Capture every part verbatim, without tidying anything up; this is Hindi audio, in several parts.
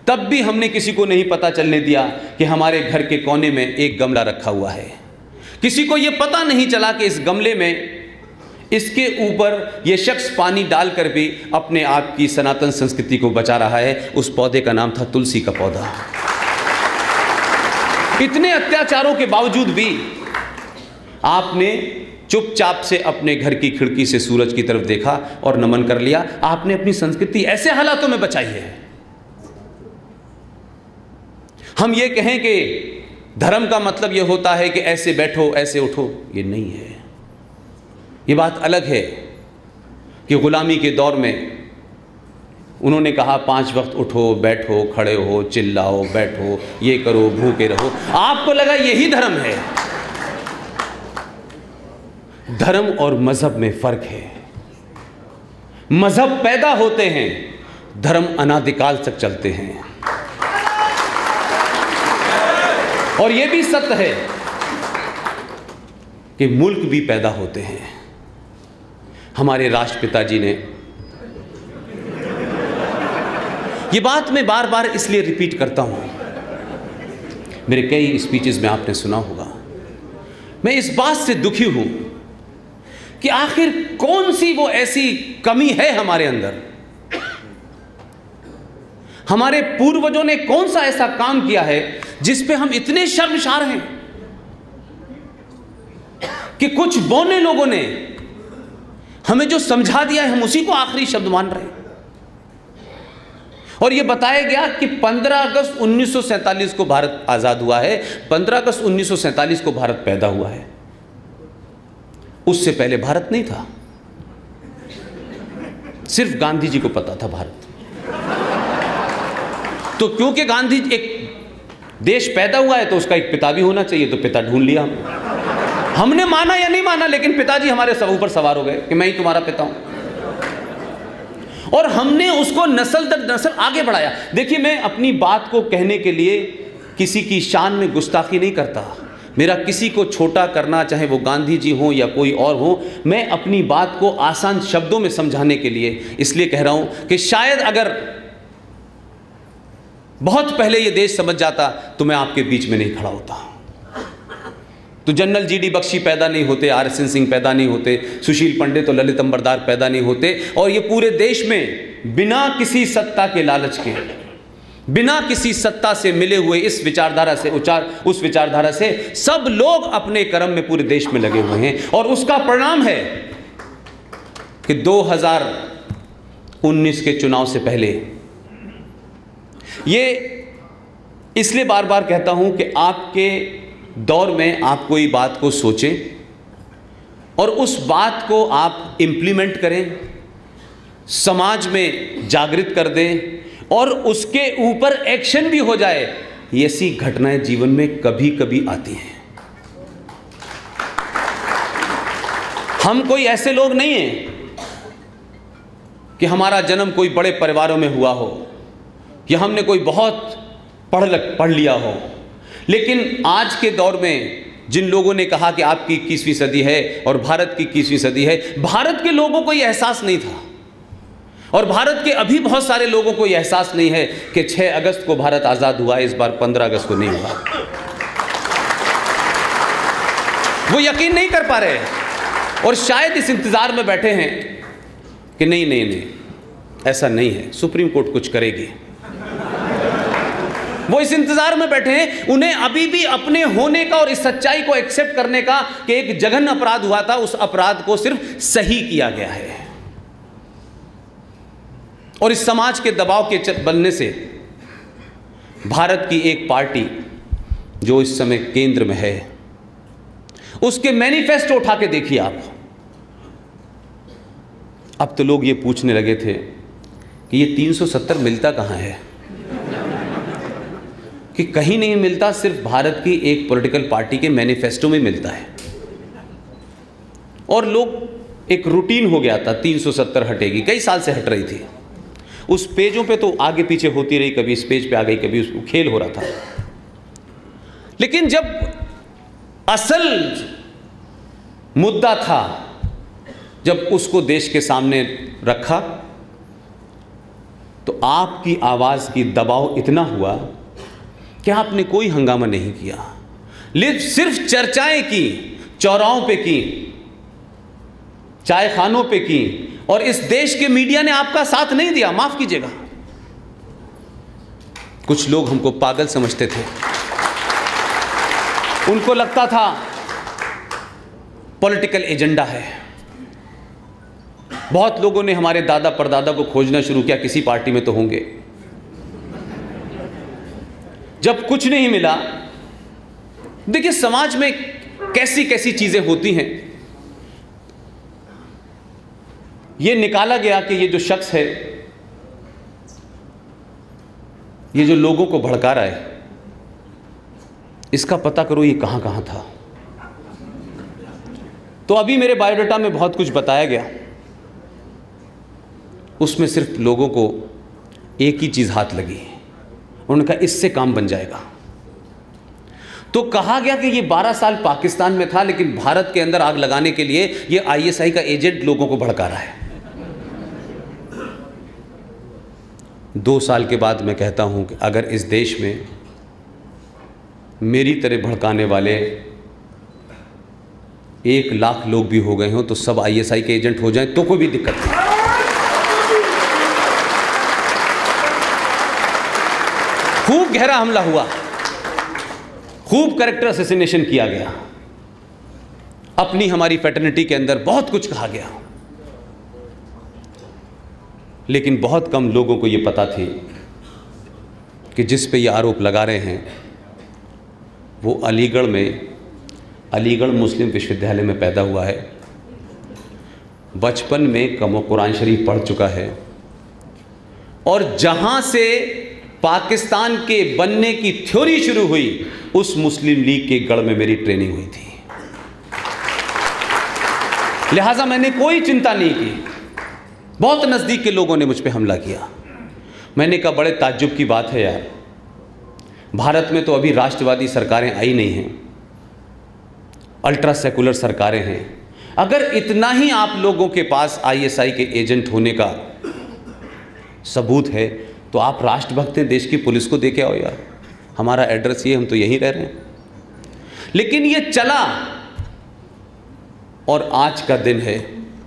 तब भी हमने किसी को नहीं पता चलने दिया कि हमारे घर के कोने में एक गमला रखा हुआ है। किसी को यह पता नहीं चला कि इस गमले में इसके ऊपर यह शख्स पानी डालकर भी अपने आप की सनातन संस्कृति को बचा रहा है। उस पौधे का नाम था तुलसी का पौधा। इतने अत्याचारों के बावजूद भी आपने चुपचाप से अपने घर की खिड़की से सूरज की तरफ देखा और नमन कर लिया। आपने अपनी संस्कृति ऐसे हालातों में बचाई है। हम ये कहें कि धर्म का मतलब यह होता है कि ऐसे बैठो ऐसे उठो, ये नहीं है। ये बात अलग है कि गुलामी के दौर में उन्होंने कहा पांच वक्त उठो, बैठो, खड़े हो, चिल्लाओ, बैठो, ये करो, भूखे रहो। आपको लगा यही धर्म है। धर्म और मजहब में फर्क है। मजहब पैदा होते हैं, धर्म अनादिकाल तक चलते हैं। और यह भी सत्य है कि मुल्क भी पैदा होते हैं। हमारे राष्ट्रपिता जी ने, यह बात मैं बार बार इसलिए रिपीट करता हूं, मेरे कई स्पीचेस में आपने सुना होगा, मैं इस बात से दुखी हूं कि आखिर कौन सी वो ऐसी कमी है हमारे अंदर। हमारे पूर्वजों ने कौन सा ऐसा काम किया है जिस पे हम इतने शर्मसार हैं कि कुछ बौने लोगों ने हमें जो समझा दिया है हम उसी को आखिरी शब्द मान रहे हैं। और यह बताया गया कि पंद्रह अगस्त उन्नीस सौ सैंतालीस को भारत आजाद हुआ है। पंद्रह अगस्त उन्नीस सौ सैंतालीस को भारत पैदा हुआ है। उससे पहले भारत नहीं था। सिर्फ गांधी जी को पता था भारत। तो क्योंकि गांधी एक देश पैदा हुआ है तो उसका एक पिता भी होना चाहिए, तो पिता ढूंढ लिया हम। हमने माना या नहीं माना, लेकिन पिताजी हमारे सब ऊपर सवार हो गए कि मैं ही तुम्हारा पिता हूं। और हमने उसको नस्ल दर नस्ल आगे बढ़ाया। देखिए, मैं अपनी बात को कहने के लिए किसी की शान में गुस्ताखी नहीं करता। मेरा किसी को छोटा करना, चाहे वो गांधी जी हो या कोई और हो, मैं अपनी बात को आसान शब्दों में समझाने के लिए इसलिए कह रहा हूं कि शायद अगर बहुत पहले ये देश समझ जाता तो मैं आपके बीच में नहीं खड़ा होता। तो जनरल जी डी बख्शी पैदा नहीं होते, आर एस एन सिंह पैदा नहीं होते, सुशील पंडित और ललित अंबरदार पैदा नहीं होते, और ये पूरे देश में बिना किसी सत्ता के लालच के, बिना किसी सत्ता से मिले हुए इस विचारधारा से उचार उस विचारधारा से सब लोग अपने कर्म में पूरे देश में लगे हुए हैं। और उसका परिणाम है कि दो हज़ार उन्नीस के चुनाव से पहले, ये इसलिए बार बार कहता हूं कि आपके दौर में आप कोई बात को सोचें और उस बात को आप इंप्लीमेंट करें, समाज में जागृत कर दें और उसके ऊपर एक्शन भी हो जाए। ऐसी घटनाएं जीवन में कभी कभी आती हैं। हम कोई ऐसे लोग नहीं हैं कि हमारा जन्म कोई बड़े परिवारों में हुआ हो या हमने कोई बहुत पढ़ पढ़ लिया हो। लेकिन आज के दौर में जिन लोगों ने कहा कि आपकी इक्कीसवीं सदी है और भारत की इक्कीसवीं सदी है, भारत के लोगों को यह एहसास नहीं था। और भारत के अभी बहुत सारे लोगों को यह एहसास नहीं है कि छह अगस्त को भारत आजाद हुआ, इस बार पंद्रह अगस्त को नहीं हुआ। वो यकीन नहीं कर पा रहे और शायद इस इंतजार में बैठे हैं कि नहीं नहीं नहीं ऐसा नहीं है, सुप्रीम कोर्ट कुछ करेगी। वो इस इंतजार में बैठे हैं। उन्हें अभी भी अपने होने का और इस सच्चाई को एक्सेप्ट करने का कि एक जघन्य अपराध हुआ था, उस अपराध को सिर्फ सही किया गया है। और इस समाज के दबाव के बनने से भारत की एक पार्टी जो इस समय केंद्र में है, उसके मैनिफेस्टो उठा के देखिए आप। अब तो लोग ये पूछने लगे थे कि ये तीन सौ सत्तर मिलता कहां है, कि कहीं नहीं मिलता, सिर्फ भारत की एक पॉलिटिकल पार्टी के मैनिफेस्टो में मिलता है। और लोग, एक रूटीन हो गया था, तीन सौ सत्तर हटेगी, कई साल से हट रही थी। उस पेजों पे तो आगे पीछे होती रही, कभी इस पेज पे आ गई, कभी उस खेल हो रहा था। लेकिन जब असल मुद्दा था, जब उसको देश के सामने रखा तो आपकी आवाज़ की दबाव इतना हुआ कि आपने कोई हंगामा नहीं किया, लेकिन सिर्फ चर्चाएं की, चौराहों पे की, चाय खानों पे की, और इस देश के मीडिया ने आपका साथ नहीं दिया। माफ कीजिएगा, कुछ लोग हमको पागल समझते थे, उनको लगता था पॉलिटिकल एजेंडा है। बहुत लोगों ने हमारे दादा परदादा को खोजना शुरू किया, किसी पार्टी में तो होंगे। जब कुछ नहीं मिला, देखिए समाज में कैसी कैसी चीजें होती हैं। ये निकाला गया कि ये जो शख्स है, ये जो लोगों को भड़का रहा है, इसका पता करो ये कहां कहां था। तो अभी मेरे बायोडाटा में बहुत कुछ बताया गया, उसमें सिर्फ लोगों को एक ही चीज हाथ लगी, उन्होंने कहा इससे काम बन जाएगा। तो कहा गया कि ये बारह साल पाकिस्तान में था, लेकिन भारत के अंदर आग लगाने के लिए ये आईएसआई का एजेंट लोगों को भड़का रहा है। दो साल के बाद मैं कहता हूं कि अगर इस देश में मेरी तरह भड़काने वाले एक लाख लोग भी हो गए हों तो सब आईएसआई के एजेंट हो जाएं तो कोई भी दिक्कत नहीं। खूब गहरा हमला हुआ, खूब कैरेक्टर असैसिनेशन किया गया, अपनी हमारी फ्रेटर्निटी के अंदर बहुत कुछ कहा गया, लेकिन बहुत कम लोगों को यह पता थी कि जिस पे ये आरोप लगा रहे हैं वो अलीगढ़ में, अलीगढ़ मुस्लिम विश्वविद्यालय में पैदा हुआ है, बचपन में कम कुरान शरीफ पढ़ चुका है, और जहां से पाकिस्तान के बनने की थ्योरी शुरू हुई उस मुस्लिम लीग के गढ़ में मेरी ट्रेनिंग हुई थी। लिहाजा मैंने कोई चिंता नहीं की। बहुत नज़दीक के लोगों ने मुझ पे हमला किया। मैंने कहा बड़े ताज्जुब की बात है यार, भारत में तो अभी राष्ट्रवादी सरकारें आई नहीं हैं, अल्ट्रा सेकुलर सरकारें हैं। अगर इतना ही आप लोगों के पास आईएसआई के एजेंट होने का सबूत है तो आप राष्ट्रभक्त हैं, देश की पुलिस को दे के आओ यार, हमारा एड्रेस ये, हम तो यहीं रह रहे हैं। लेकिन ये चला, और आज का दिन है,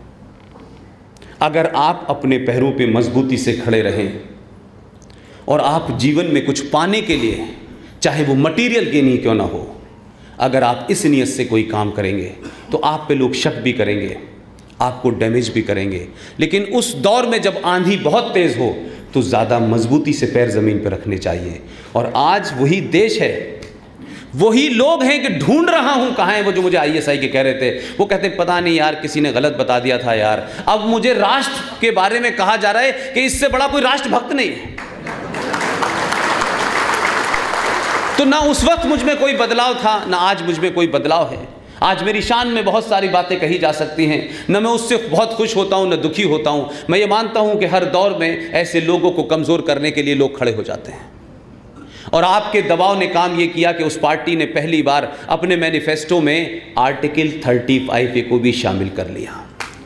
अगर आप अपने पैरों पे मजबूती से खड़े रहें और आप जीवन में कुछ पाने के लिए, चाहे वो मटीरियल गेन ही क्यों ना हो, अगर आप इस नियत से कोई काम करेंगे तो आप पे लोग शक भी करेंगे, आपको डैमेज भी करेंगे। लेकिन उस दौर में जब आंधी बहुत तेज़ हो तो ज़्यादा मजबूती से पैर ज़मीन पर रखने चाहिए। और आज वही देश है, वही लोग हैं कि ढूंढ रहा हूं कहाँ है वो जो मुझे आईएसआई के कह रहे थे। वो कहते हैं पता नहीं यार, किसी ने गलत बता दिया था यार। अब मुझे राष्ट्र के बारे में कहा जा रहा है कि इससे बड़ा कोई राष्ट्रभक्त नहीं है। तो ना उस वक्त मुझ में कोई बदलाव था, ना आज मुझ में कोई बदलाव है। आज मेरी शान में बहुत सारी बातें कही जा सकती हैं, न मैं उससे बहुत खुश होता हूं, न दुखी होता हूं। मैं ये मानता हूं कि हर दौर में ऐसे लोगों को कमज़ोर करने के लिए लोग खड़े हो जाते हैं, और आपके दबाव ने काम ये किया कि उस पार्टी ने पहली बार अपने मैनिफेस्टो में आर्टिकल पैंतीस ए को भी शामिल कर लिया।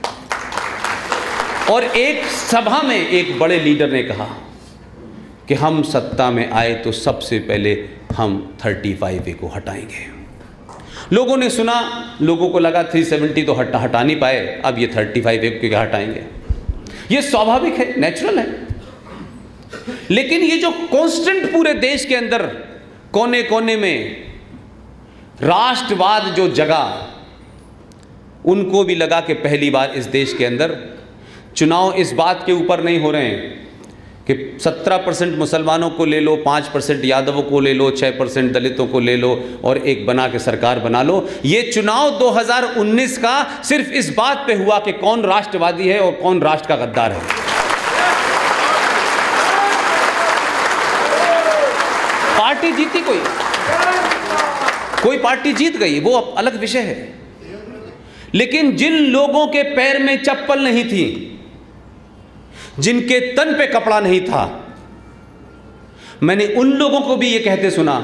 और एक सभा में एक बड़े लीडर ने कहा कि हम सत्ता में आए तो सबसे पहले हम पैंतीस ए को हटाएंगे। लोगों ने सुना, लोगों को लगा तीन सौ सत्तर तो हटा हटा नहीं पाए, अब ये पैंतीस ए को क्या हटाएंगे। ये स्वाभाविक है, नेचुरल है। लेकिन ये जो कांस्टेंट पूरे देश के अंदर कोने कोने में राष्ट्रवाद जो जगा, उनको भी लगा कि पहली बार इस देश के अंदर चुनाव इस बात के ऊपर नहीं हो रहे हैं कि सत्रह परसेंट मुसलमानों को ले लो, पाँच परसेंट यादवों को ले लो, छः परसेंट दलितों को ले लो और एक बना के सरकार बना लो। ये चुनाव दो हज़ार उन्नीस का सिर्फ इस बात पे हुआ कि कौन राष्ट्रवादी है और कौन राष्ट्र का गद्दार है। पार्टी जीती, कोई कोई पार्टी जीत गई, वो अलग विषय है। लेकिन जिन लोगों के पैर में चप्पल नहीं थी, जिनके तन पे कपड़ा नहीं था, मैंने उन लोगों को भी ये कहते सुना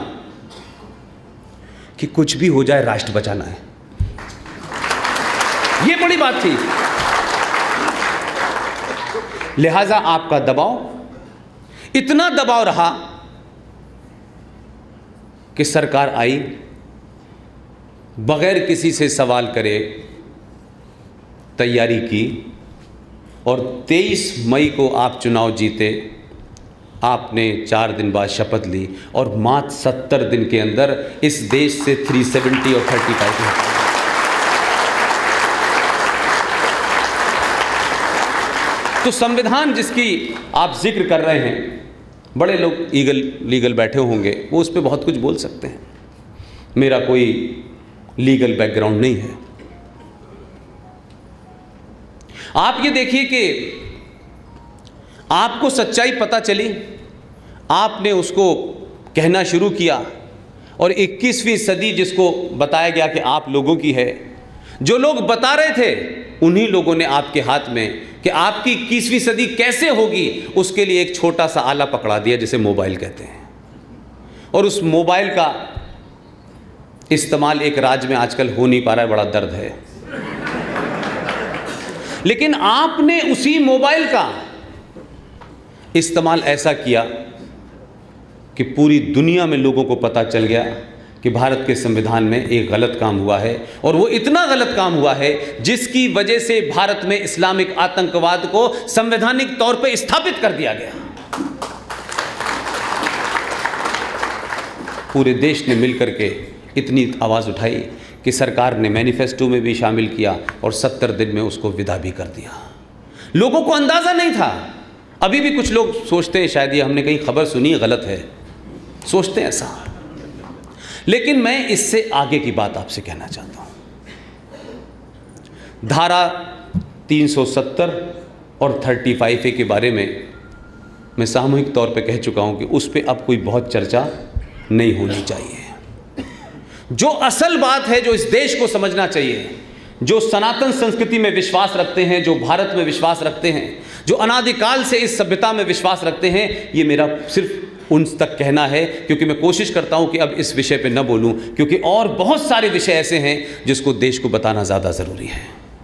कि कुछ भी हो जाए राष्ट्र बचाना है। ये बड़ी बात थी। लिहाजा आपका दबाव इतना दबाव रहा कि सरकार आई, बगैर किसी से सवाल करे तैयारी की, और तेईस मई को आप चुनाव जीते। आपने चार दिन बाद शपथ ली और मात्र सत्तर दिन के अंदर इस देश से तीन सौ सत्तर और पैंतीस। तो संविधान जिसकी आप जिक्र कर रहे हैं, बड़े लोग ईगल लीगल बैठे होंगे, वो उस पर बहुत कुछ बोल सकते हैं। मेरा कोई लीगल बैकग्राउंड नहीं है। आप ये देखिए कि आपको सच्चाई पता चली, आपने उसको कहना शुरू किया, और इक्कीसवीं सदी जिसको बताया गया कि आप लोगों की है, जो लोग बता रहे थे उन्हीं लोगों ने आपके हाथ में कि आपकी इक्कीसवीं सदी कैसे होगी, उसके लिए एक छोटा सा आला पकड़ा दिया जिसे मोबाइल कहते हैं। और उस मोबाइल का इस्तेमाल एक राज्य में आजकल हो नहीं पा रहा है, बड़ा दर्द है। लेकिन आपने उसी मोबाइल का इस्तेमाल ऐसा किया कि पूरी दुनिया में लोगों को पता चल गया कि भारत के संविधान में एक गलत काम हुआ है, और वो इतना गलत काम हुआ है जिसकी वजह से भारत में इस्लामिक आतंकवाद को संवैधानिक तौर पर स्थापित कर दिया गया। पूरे देश ने मिलकर के इतनी आवाज़ उठाई कि सरकार ने मैनिफेस्टो में भी शामिल किया और सत्तर दिन में उसको विदा भी कर दिया। लोगों को अंदाज़ा नहीं था। अभी भी कुछ लोग सोचते हैं शायद ये हमने कहीं खबर सुनी है, गलत है, सोचते हैं ऐसा। लेकिन मैं इससे आगे की बात आपसे कहना चाहता हूँ। धारा तीन सौ सत्तर और पैंतीस ए के बारे में मैं सामूहिक तौर पे कह चुका हूँ कि उस पर अब कोई बहुत चर्चा नहीं होनी चाहिए। जो असल बात है, जो इस देश को समझना चाहिए, जो सनातन संस्कृति में विश्वास रखते हैं, जो भारत में विश्वास रखते हैं, जो अनादिकाल से इस सभ्यता में विश्वास रखते हैं, ये मेरा सिर्फ उन तक कहना है। क्योंकि मैं कोशिश करता हूं कि अब इस विषय पे न बोलूं, क्योंकि और बहुत सारे विषय ऐसे हैं जिसको देश को बताना ज़्यादा ज़रूरी है।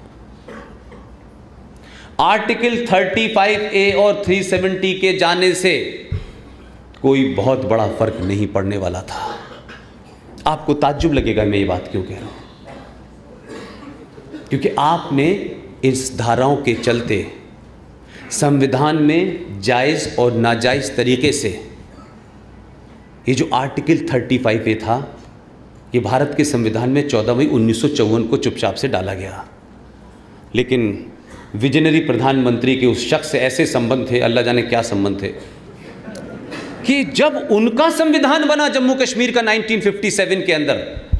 आर्टिकल पैंतीस ए और तीन सौ सत्तर के जाने से कोई बहुत बड़ा फर्क नहीं पड़ने वाला था। आपको ताज्जुब लगेगा मैं ये बात क्यों कह रहा हूं, क्योंकि आपने इस धाराओं के चलते संविधान में जायज़ और नाजायज़ तरीके से ये जो आर्टिकल पैंतीस ए था, ये भारत के संविधान में चौदह मई उन्नीस सौ चौवन को चुपचाप से डाला गया। लेकिन विजनरी प्रधानमंत्री के उस शख्स से ऐसे संबंध थे, अल्लाह जाने क्या संबंध थे, कि जब उनका संविधान बना जम्मू कश्मीर का उन्नीस सौ सत्तावन के अंदर,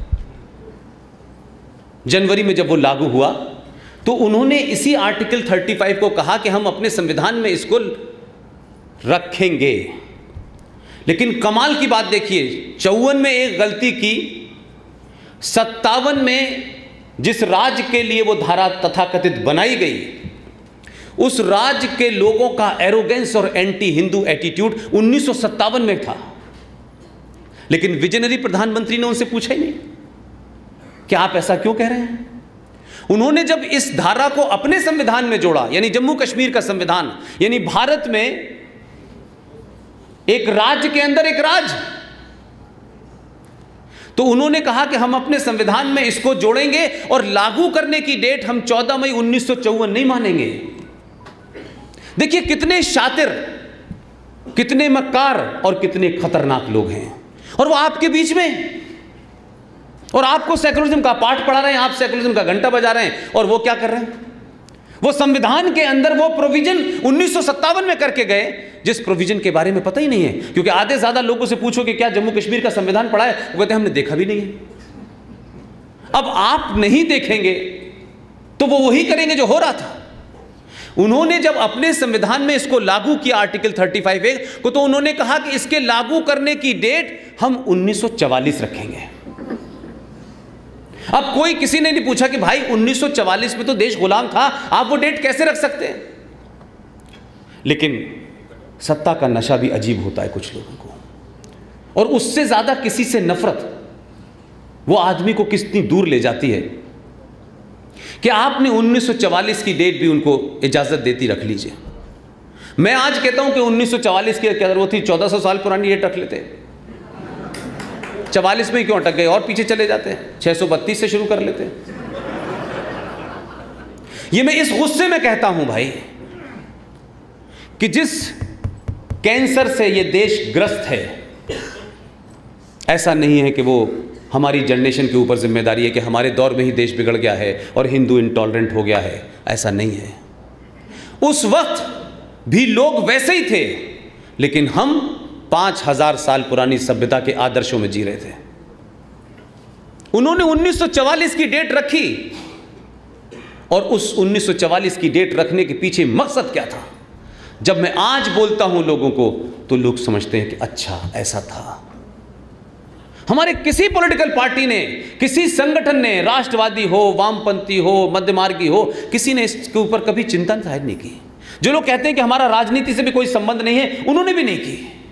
जनवरी में जब वो लागू हुआ, तो उन्होंने इसी आर्टिकल पैंतीस को कहा कि हम अपने संविधान में इसको रखेंगे। लेकिन कमाल की बात देखिए, चौवन में एक गलती की, सत्तावन में जिस राज्य के लिए वो धारा तथाकथित बनाई गई, उस राज्य के लोगों का एरोगेंस और एंटी हिंदू एटीट्यूड उन्नीस सौ सत्तावन में था। लेकिन विजनरी प्रधानमंत्री ने उनसे पूछा ही नहीं कि आप ऐसा क्यों कह रहे हैं। उन्होंने जब इस धारा को अपने संविधान में जोड़ा, यानी जम्मू कश्मीर का संविधान, यानी भारत में एक राज्य के अंदर एक राज्य, तो उन्होंने कहा कि हम अपने संविधान में इसको जोड़ेंगे और लागू करने की डेट हम चौदह मई उन्नीस सौ चौवन नहीं मानेंगे। देखिए कितने शातिर, कितने मक्कार और कितने खतरनाक लोग हैं, और वो आपके बीच में, और आपको सेकुलरिज्म का पाठ पढ़ा रहे हैं, आप सेकुलरिज्म का घंटा बजा रहे हैं, और वो क्या कर रहे हैं, वो संविधान के अंदर वो प्रोविजन उन्नीस सौ सत्तावन में करके गए जिस प्रोविजन के बारे में पता ही नहीं है। क्योंकि आधे ज्यादा लोगों से पूछो कि क्या जम्मू कश्मीर का संविधान पढ़ा है, वो कहते हैं हमने देखा भी नहीं है। अब आप नहीं देखेंगे तो वो वही करेंगे जो हो रहा था। उन्होंने जब अपने संविधान में इसको लागू किया आर्टिकल पैंतीस ए को, तो उन्होंने कहा कि इसके लागू करने की डेट हम उन्नीस सौ चवालीस रखेंगे। अब कोई किसी ने नहीं पूछा कि भाई उन्नीस सौ चवालीस में तो देश गुलाम था, आप वो डेट कैसे रख सकते हैं। लेकिन सत्ता का नशा भी अजीब होता है कुछ लोगों को, और उससे ज्यादा किसी से नफरत वो आदमी को कितनी दूर ले जाती है कि आपने उन्नीस सौ चवालीस की डेट भी उनको इजाजत देती रख लीजिए। मैं आज कहता हूं कि उन्नीस सौ चवालीस की अगर वो थी चौदह सौ साल पुरानी डेट रख लेते, चवालीस में ही क्यों अटक गए और पीछे चले जाते हैं, छह सौ बत्तीस से शुरू कर लेते हैं। ये मैं इस गुस्से में कहता हूं भाई कि जिस कैंसर से ये देश ग्रस्त है, ऐसा नहीं है कि वो हमारी जनरेशन के ऊपर जिम्मेदारी है कि हमारे दौर में ही देश बिगड़ गया है और हिंदू इंटॉलरेंट हो गया है, ऐसा नहीं है। उस वक्त भी लोग वैसे ही थे, लेकिन हम पांच हजार साल पुरानी सभ्यता के आदर्शों में जी रहे थे। उन्होंने उन्नीस सौ चवालीस की डेट रखी, और उस उन्नीस सौ चवालीस की डेट रखने के पीछे मकसद क्या था? जब मैं आज बोलता हूं लोगों को तो लोग समझते हैं कि अच्छा ऐसा था। हमारे किसी पॉलिटिकल पार्टी ने, किसी संगठन ने, राष्ट्रवादी हो, वामपंथी हो, मध्यमार्गी हो, किसी ने इसके ऊपर कभी चिंतन जाहिर नहीं की। जो लोग कहते हैं कि हमारा राजनीति से भी कोई संबंध नहीं है, उन्होंने भी नहीं की।